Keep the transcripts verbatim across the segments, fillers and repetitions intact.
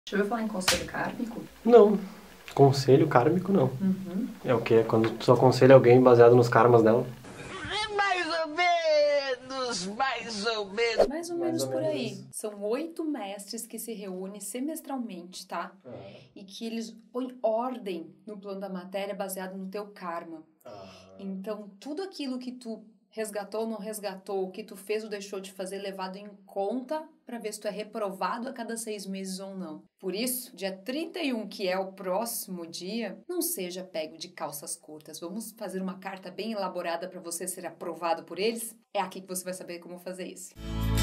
Já ouviu falar em conselho kármico? Não. Conselho kármico, não. Uhum. É o quê? É quando tu aconselha alguém baseado nos karmas dela? Mais ou menos, mais ou menos. Mais ou Mais menos ou por menos aí. isso. São oito mestres que se reúnem semestralmente, tá? Ah. E que eles põem ordem no plano da matéria baseado no teu karma. Ah. Então, tudo aquilo que tu resgatou ou não resgatou, o que tu fez ou deixou de fazer, levado em conta para ver se tu é reprovado a cada seis meses ou não. Por isso, dia trinta e um, que é o próximo dia, não seja pego de calças curtas. Vamos fazer uma carta bem elaborada para você ser aprovado por eles? É aqui que você vai saber como fazer isso.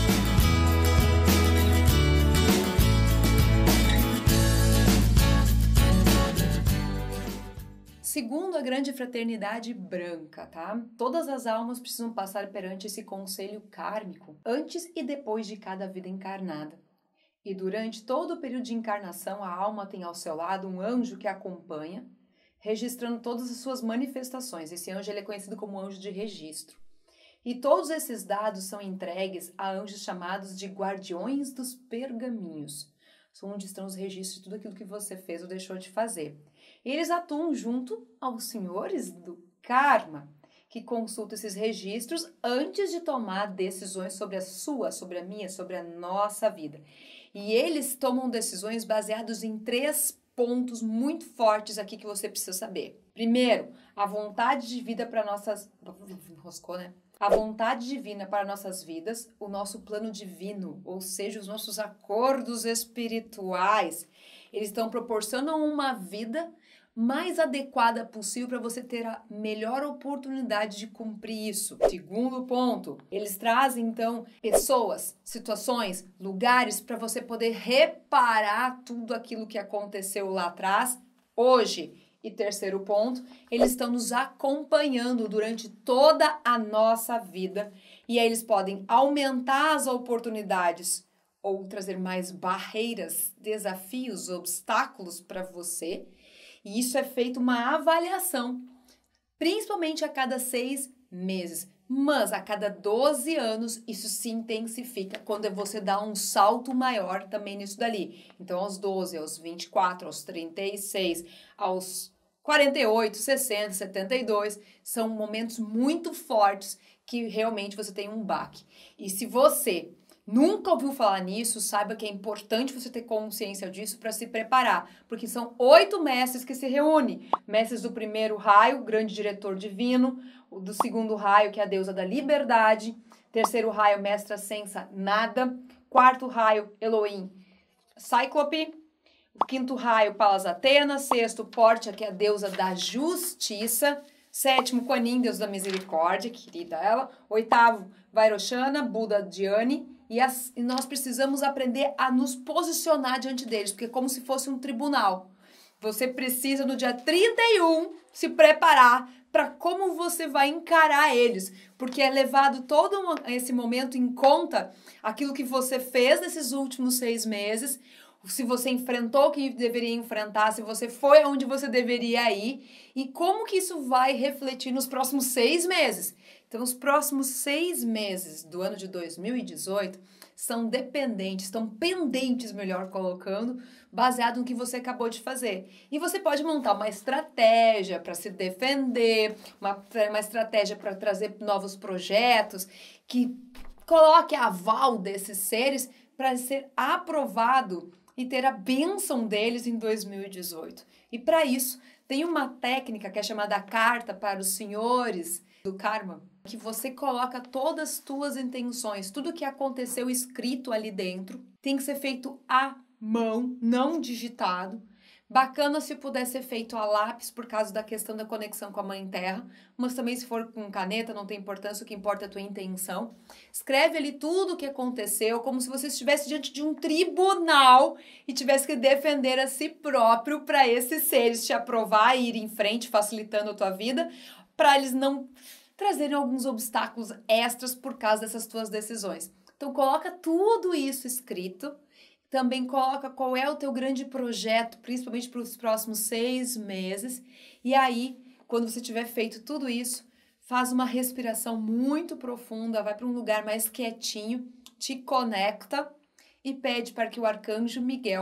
Segundo a grande fraternidade branca, tá? Todas as almas precisam passar perante esse conselho kármico antes e depois de cada vida encarnada. E durante todo o período de encarnação, a alma tem ao seu lado um anjo que a acompanha, registrando todas as suas manifestações. Esse anjo ele é conhecido como anjo de registro. E todos esses dados são entregues a anjos chamados de guardiões dos pergaminhos. São onde estão os registros de tudo aquilo que você fez ou deixou de fazer. E eles atuam junto aos senhores do karma, que consultam esses registros antes de tomar decisões sobre a sua, sobre a minha, sobre a nossa vida. E eles tomam decisões baseadas em três pontos muito fortes aqui que você precisa saber. Primeiro, a vontade de vida para nossas... Enroscou, né? A vontade divina para nossas vidas, o nosso plano divino, ou seja, os nossos acordos espirituais, eles estão proporcionando uma vida mais adequada possível para você ter a melhor oportunidade de cumprir isso. Segundo ponto, eles trazem então pessoas, situações, lugares para você poder reparar tudo aquilo que aconteceu lá atrás, hoje. E terceiro ponto, eles estão nos acompanhando durante toda a nossa vida e aí eles podem aumentar as oportunidades ou trazer mais barreiras, desafios, obstáculos para você. E isso é feito uma avaliação, principalmente a cada seis meses. Mas a cada doze anos isso se intensifica quando você dá um salto maior também nisso dali. Então aos doze, aos vinte e quatro, aos trinta e seis, aos quarenta e oito, sessenta, setenta e dois, são momentos muito fortes que realmente você tem um baque. E se você nunca ouviu falar nisso, saiba que é importante você ter consciência disso para se preparar, porque são oito mestres que se reúnem. Mestres do primeiro raio, grande diretor divino, o do segundo raio, que é a deusa da liberdade, terceiro raio, mestra Sensa, nada, quarto raio, Elohim, Cíclope, o quinto raio, Palas Atena, sexto, Pórtia, que é a deusa da justiça, sétimo, Kuan Yin, deusa da misericórdia, querida ela, oitavo, Vairochana, Buda Dhyani, e, as, e nós precisamos aprender a nos posicionar diante deles, porque é como se fosse um tribunal. Você precisa, no dia trinta e um, se preparar para como você vai encarar eles, porque é levado todo esse momento em conta aquilo que você fez nesses últimos seis meses, se você enfrentou o que deveria enfrentar, se você foi aonde você deveria ir e como que isso vai refletir nos próximos seis meses. Então, os próximos seis meses do ano de dois mil e dezoito são dependentes, estão pendentes, melhor colocando, baseado no que você acabou de fazer. E você pode montar uma estratégia para se defender, uma, uma estratégia para trazer novos projetos, que coloque a aval desses seres para ser aprovado e ter a bênção deles em dois mil e dezoito. E para isso, tem uma técnica que é chamada carta para os senhores do karma, que você coloca todas as tuas intenções, tudo que aconteceu escrito ali dentro, tem que ser feito à mão, não digitado. Bacana se puder ser feito a lápis por causa da questão da conexão com a Mãe Terra, mas também se for com caneta não tem importância, o que importa é a tua intenção. Escreve ali tudo o que aconteceu, como se você estivesse diante de um tribunal e tivesse que defender a si próprio para esses seres te aprovar e ir em frente, facilitando a tua vida, para eles não trazerem alguns obstáculos extras por causa dessas tuas decisões. Então coloca tudo isso escrito. Também coloca qual é o teu grande projeto, principalmente para os próximos seis meses. E aí, quando você tiver feito tudo isso, faz uma respiração muito profunda, vai para um lugar mais quietinho, te conecta e pede para que o arcanjo Miguel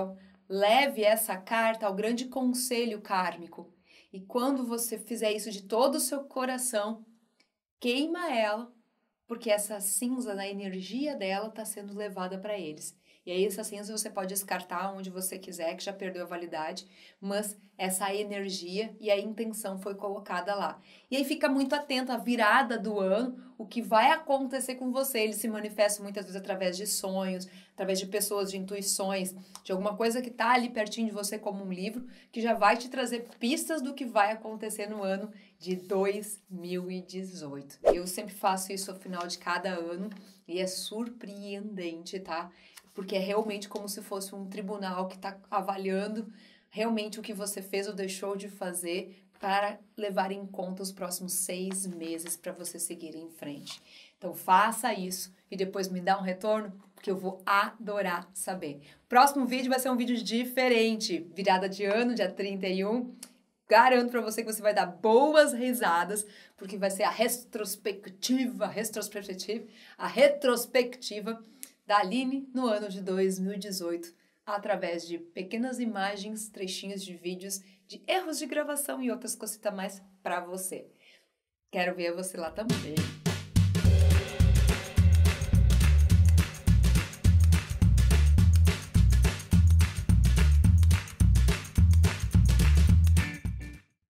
leve essa carta ao grande conselho kármico. E quando você fizer isso de todo o seu coração, queima ela, porque essa cinza, a energia dela está sendo levada para eles. E aí essa cinza você pode descartar onde você quiser, que já perdeu a validade, mas essa energia e a intenção foi colocada lá. E aí fica muito atento à virada do ano, o que vai acontecer com você. Ele se manifesta muitas vezes através de sonhos, através de pessoas, de intuições, de alguma coisa que está ali pertinho de você como um livro, que já vai te trazer pistas do que vai acontecer no ano de dois mil e dezoito. Eu sempre faço isso ao final de cada ano e é surpreendente, tá? Porque é realmente como se fosse um tribunal que está avaliando realmente o que você fez ou deixou de fazer para levar em conta os próximos seis meses para você seguir em frente. Então faça isso e depois me dá um retorno, porque eu vou adorar saber. Próximo vídeo vai ser um vídeo diferente, virada de ano, dia trinta e um. Garanto para você que você vai dar boas risadas, porque vai ser a retrospectiva, retrospectiva, a retrospectiva da Aline no ano de dois mil e dezoito, através de pequenas imagens, trechinhos de vídeos, de erros de gravação e outras cositas mais para você. Quero ver você lá também.